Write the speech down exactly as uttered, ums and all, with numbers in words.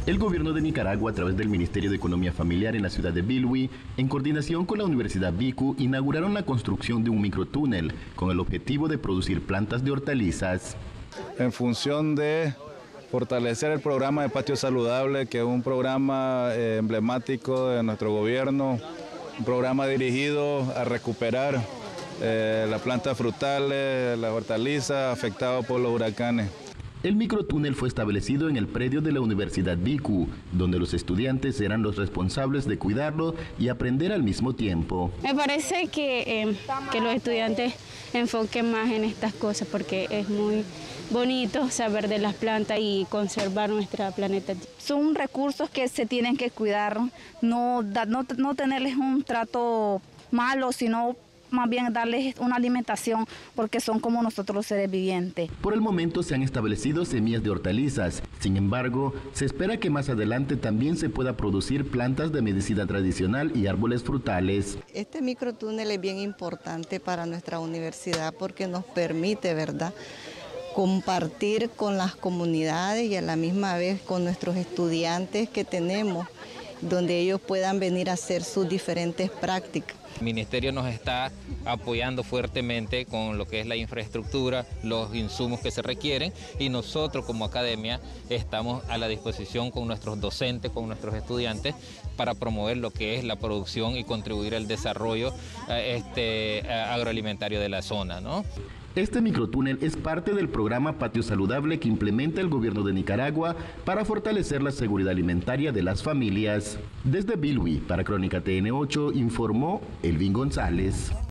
El gobierno de Nicaragua, a través del Ministerio de Economía Familiar en la ciudad de Bilwi, en coordinación con la Universidad Bicu, inauguraron la construcción de un microtúnel con el objetivo de producir plantas de hortalizas. En función de fortalecer el programa de Patio Saludable, que es un programa eh, emblemático de nuestro gobierno, un programa dirigido a recuperar eh, las plantas frutales, las hortalizas afectadas por los huracanes. El microtúnel fue establecido en el predio de la Universidad Bicu, donde los estudiantes eran los responsables de cuidarlo y aprender al mismo tiempo. Me parece que, eh, que los estudiantes enfoquen más en estas cosas porque es muy bonito saber de las plantas y conservar nuestra planeta. Son recursos que se tienen que cuidar, no, no, no tenerles un trato malo, sino más bien darles una alimentación porque son como nosotros los seres vivientes. Por el momento se han establecido semillas de hortalizas, sin embargo, se espera que más adelante también se pueda producir plantas de medicina tradicional y árboles frutales. Este microtúnel es bien importante para nuestra universidad porque nos permite, ¿verdad?, compartir con las comunidades y a la misma vez con nuestros estudiantes que tenemos, donde ellos puedan venir a hacer sus diferentes prácticas. El Ministerio nos está apoyando fuertemente con lo que es la infraestructura, los insumos que se requieren y nosotros como academia estamos a la disposición con nuestros docentes, con nuestros estudiantes para promover lo que es la producción y contribuir al desarrollo este, agroalimentario de la zona, ¿no? Este microtúnel es parte del programa Patio Saludable que implementa el gobierno de Nicaragua para fortalecer la seguridad alimentaria de las familias. Desde Bilwi, para Crónica T N ocho, informó Elvin González.